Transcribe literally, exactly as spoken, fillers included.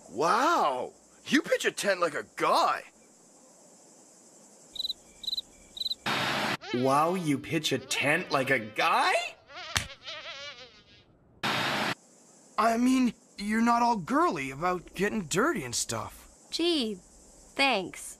Wow, you pitch a tent like a guy. Wow, you pitch a tent like a guy? I mean, you're not all girly about getting dirty and stuff. Gee, thanks.